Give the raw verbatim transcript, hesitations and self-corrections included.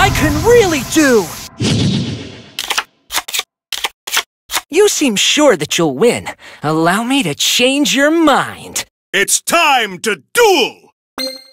I can really do! You seem sure that you'll win. Allow me to change your mind. It's time to duel!